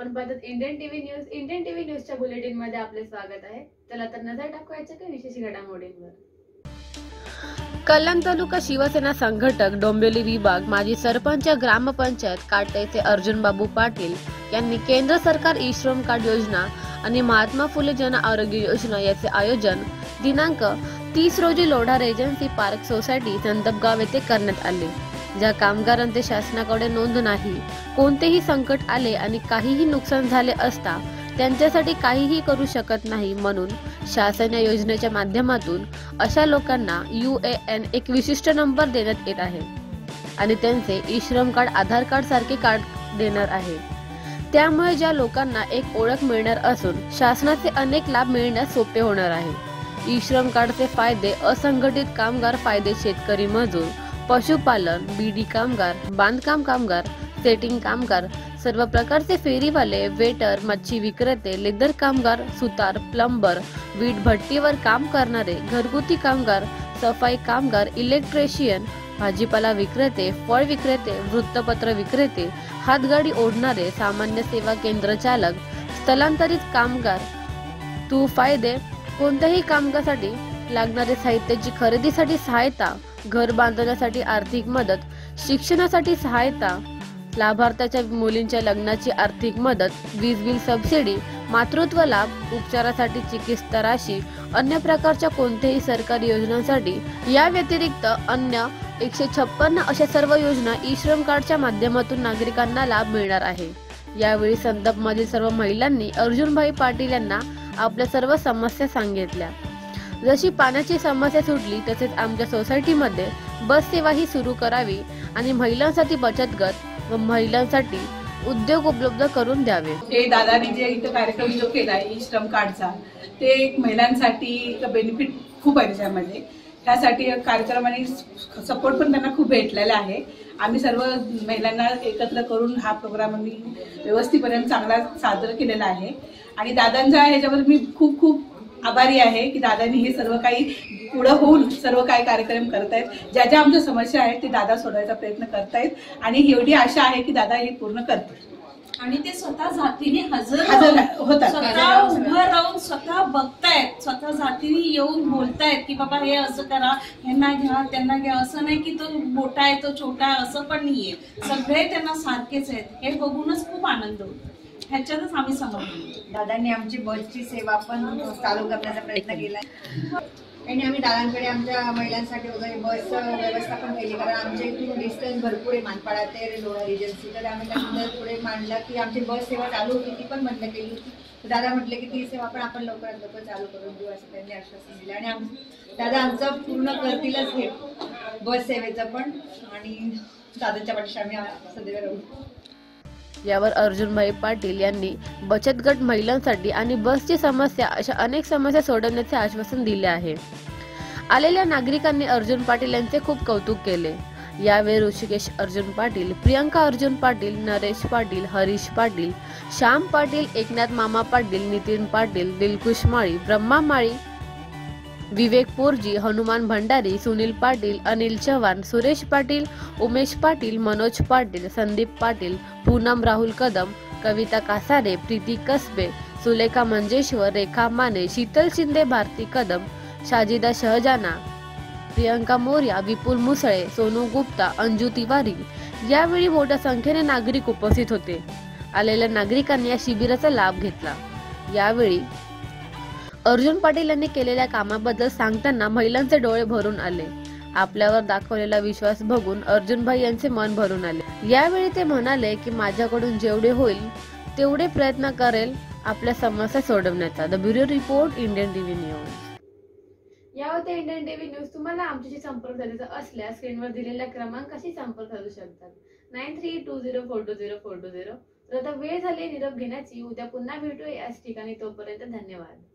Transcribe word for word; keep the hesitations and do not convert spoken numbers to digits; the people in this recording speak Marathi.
आपण पाहतात Indian TV news. Indian TV न्यूजच्या बुलेटिन मध्ये आपले स्वागत आहे. चला तर नजर टाकूयाच्या काही विशेष घडामोडींवर. कल्याण तालुका शिवसेना संघटक डोंबिवली विभाग माजी सरपंच ग्रामपंचायत काटेचे अर्जुन बाबू पाटील यांनी केंद्र सरकार ई श्रम कार्ड योजना आणि महात्मा फुले जन आरोग्य योजना याचे आयोजन दिनांक तीस रोजी Lodha regency park society Sandapgaon येथे करण्यात आले. ज्या कामगारांचे शासनाकडे नोंद नाही, कोणतेही संकट आले आणि काहीही नुकसान झाले असता त्यांच्यासाठी काहीही करू शकत नाही, म्हणून शासन या योजनेच्या माध्यमातून अशा लोकांना यू ए एन एक विशिष्ट नंबर देण्यात येत आहे आणि त्यांचे e Shram card Aadhaar card सारखे कार्ड देणार आहे. त्यामुळे ज्या लोकांना एक ओळख मिळणार असून शासनाचे अनेक लाभ मिळण्यास सोपे होणार आहे. ई श्रम कार्डचे फायदे: असंघटित कामगार फायदे, शेतकरी मजूर, पशुपालन, बीडी कामगार, बांधकाम कामगार, सेटिंग कामगार, सर्व प्रकारचे फेरीवाले, वेटर, मच्छी विक्रेते, लेदर कामगार, सुतार, प्लंबर, वीट भट्टीवर काम करणारे, घरगुती कामगार, सफाई कामगार, इलेक्ट्रिशियन, भाजीपाला विक्रेते, फळ विक्रेते, वृत्तपत्र विक्रेते, हातगाडी ओढणारे, सामान्य सेवा केंद्र चालक, स्थलांतरित कामगार. तू फायदे: कोणत्याही कामगारासाठी लागणारे साहित्याची खरेदीसाठी सहायता, घर बांधण्यासाठी आर्थिक मदत, शिक्षणासाठी सहायता, लाभार्थ्याच्या मुलींच्या लग्नाची आर्थिक मदत, वीज बिल सबसिडी, मातृत्व लाभ, उपचारासाठी चिकित्सा राशी, अन्य प्रकारच्या कोणत्याही सरकारी योजनांसाठी. या व्यतिरिक्त अन्य एकशे छप्पन्न अशा सर्व योजना ई श्रम कार्डच्या माध्यमातून नागरिकांना लाभ मिळणार आहे. यावेळी संदप मधील सर्व महिलांनी अर्जुनभाई पाटील यांना आपल्या सर्व समस्या सांगितल्या. जशी पाण्याची समस्या सुटली तसेच आमच्या सोसायटीमध्ये बस सेवा ही सुरू करावी आणि महिलांसाठी बचत गट व महिलांसाठी उद्योग उपलब्ध करून द्यावे. हे दादानी जे इथं कार्यक्रम जो केला ई श्रम कार्डचा, ते एक महिलांसाठी बेनिफिट खूप आहे त्याच्यामध्ये. त्यासाठी कार्यक्रमाने सपोर्ट पण त्यांना खूप भेटलेला आहे. आम्ही सर्व महिलांना एकत्र करून हा प्रोग्राम आम्ही व्यवस्थितपर्यंत चांगला सादर केलेला आहे आणि दादांच्या ह्याच्यावर मी खूप खूप आभारी आहे की दादांनी हे सर्व काही पुढे होऊन सर्व काही कार्यक्रम करतायत. ज्या ज्या आमच्या समस्या आहेत ते दादा सोडवायचा प्रयत्न करतायत आणि एवढी आशा आहे की दादा हे पूर्ण करतील. आणि ते स्वतः जातीने हजर हजर होतात, स्वतः उभं राहून स्वतः बघतायत, स्वतः जातीने येऊन बोलतायत की बाबा हे असं करा, ह्यांना घ्या त्यांना घ्या. असं नाही की तो मोठा आहे तो छोटा आहे असं पण नाहीये, सगळे त्यांना सारखेच आहेत. हे बघूनच खूप आनंद होतो. ह्याच्यातच आम्ही समजलो. दादांनी आमची बसची सेवा पण चालू करण्याचा प्रयत्न केला आणि आम्ही दादांकडे आमच्या महिलांसाठी वगैरे बस व्यवस्था पण केली, कारण आमच्या इथून डिस्टन्स भरपूर आहे मानपाडा ते लोढा रिजन्सी. तर आम्ही त्यांना पुढे मांडलं की आमची बस सेवा चालू होती, ती पण बंद केली होती. दादा म्हटले की ती सेवा पण आपण लवकरात लवकर चालू करून देऊ असं त्यांनी आश्वासन दिलं आणि आम दादा आमचं पूर्ण करतीलच हे बस सेवेचं पण आणि दादाच्या पाठीशी आम्ही सदैव राहू. यावर अर्जुनभाई पाटील यांनी बचत गट, महिलांसाठी आणि बसची समस्या अशा अनेक समस्या सोडवण्याचे आश्वासन दिले आहे. आलेल्या नागरिकांनी अर्जुन पाटील यांचे खूप कौतुक केले. यावेळी ऋषिकेश अर्जुन पाटील, प्रियंका अर्जुन पाटील, नरेश पाटील, हरीश पाटील, श्याम पाटील, एकनाथ मामा पाटील, नितीन पाटील, दिलकुश माळी, ब्रह्मा माळी, विवेक पोरजी, हनुमान भंडारी, सुनील पाटील, अनिल चव्हाण, सुरेश पाटील, उमेश पाटील, मनोज पाटील, संदीप पाटील, पूनम राहुल कदम, कविता कासारे, प्रीती कसबे, सुलेखा मंजेश्वर, रेखा माने, शीतल शिंदे, भारती कदम, शाजिदा शहजाना, प्रियंका मोर्या, विपुल मुसळे, सोनू गुप्ता, अंजू तिवारी. यावेळी मोठ्या संख्येने नागरिक उपस्थित होते. आलेल्या नागरिकांनी या शिबिराचा लाभ घेतला. यावेळी अर्जुन पाटील यांनी केलेल्या कामाबद्दल सांगताना महिलांचे डोळे भरून आले. आपल्यावर दाखवलेला विश्वास बघून अर्जुनभाई यांचे मन भरून आले. यावेळी ते म्हणाले की माझ्याकडून जेवढे होईल तेवढे प्रयत्न करेल आपल्या समस्या सोडवण्याचा. The bureau report, Indian TV news. या होत्या इंडियन टीव्ही न्यूज. तुम्हाला आमच्याशी संपर्क साधायचा असल्यास स्क्रीनवर दिलेल्या क्रमांकाशी संपर्क साधू शकतात. Nine three two zero four two zero four two zero. तर आता वेळ झाली निरोप घेण्याची. उद्या पुन्हा भेटूया याच ठिकाणी. तोपर्यंत धन्यवाद.